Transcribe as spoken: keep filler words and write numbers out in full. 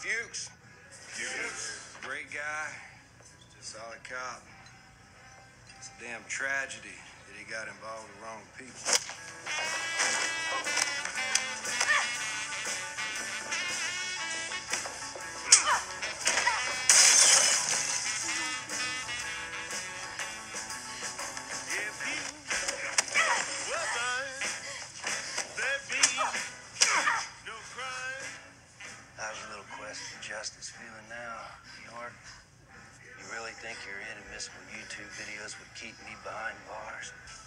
Fuchs. Fuchs. Great guy. Solid cop. It's a damn tragedy that he got involved with the wrong people. How's your little quest for justice feeling now, York? You really think your inadmissible YouTube videos would keep me behind bars?